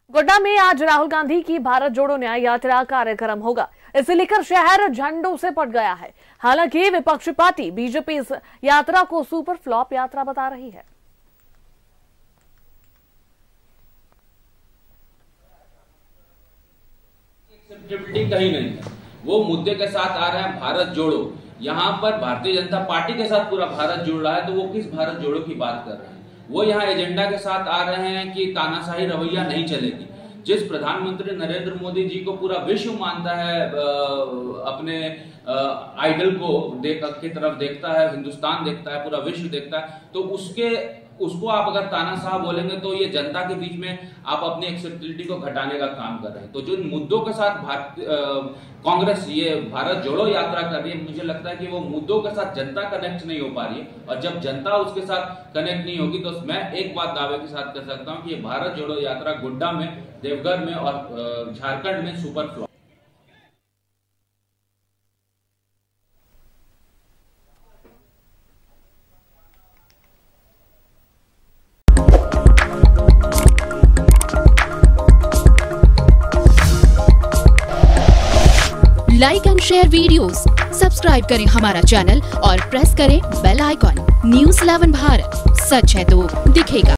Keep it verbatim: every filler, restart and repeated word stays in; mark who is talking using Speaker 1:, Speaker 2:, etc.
Speaker 1: गोड्डा में आज राहुल गांधी की भारत जोड़ो न्याय यात्रा कार्यक्रम होगा। इसे लेकर शहर झंडों से पट गया है। हालांकि विपक्षी पार्टी बीजेपी इस यात्रा को सुपर फ्लॉप यात्रा बता रही है।
Speaker 2: एक्सेप्टेबिलिटी कहीं नहीं है। वो मुद्दे के साथ आ रहे हैं भारत जोड़ो। यहाँ पर भारतीय जनता पार्टी के साथ पूरा भारत जुड़ रहा है, तो वो किस भारत जोड़ो की बात कर रहे हैं? वो यहाँ एजेंडा के साथ आ रहे हैं कि तानाशाही रवैया नहीं चलेगी। जिस प्रधानमंत्री नरेंद्र मोदी जी को पूरा विश्व मानता है, अपने आइडल को देख की तरफ देखता है, हिंदुस्तान देखता है, पूरा विश्व देखता है, तो उसके उसको आप अगर तानाशाह बोलेंगे तो ये जनता के बीच में आप अपनी एक्सेप्टेबिलिटी को घटाने का काम कर रहे हैं। तो जो मुद्दों के साथ भारत कांग्रेस ये भारत जोड़ो यात्रा कर रही है, मुझे लगता है कि वो मुद्दों के साथ जनता कनेक्ट नहीं हो पा रही है, और जब जनता उसके साथ कनेक्ट नहीं होगी तो मैं एक बात दावे के साथ कह सकता हूं कि ये भारत जोड़ो यात्रा गोड्डा में, देवघर में और झारखंड में super flop.
Speaker 3: Like and share videos, subscribe करें हमारा चैनल और प्रेस करें bell icon. News eleven Bharat, सच है तो दिखेगा।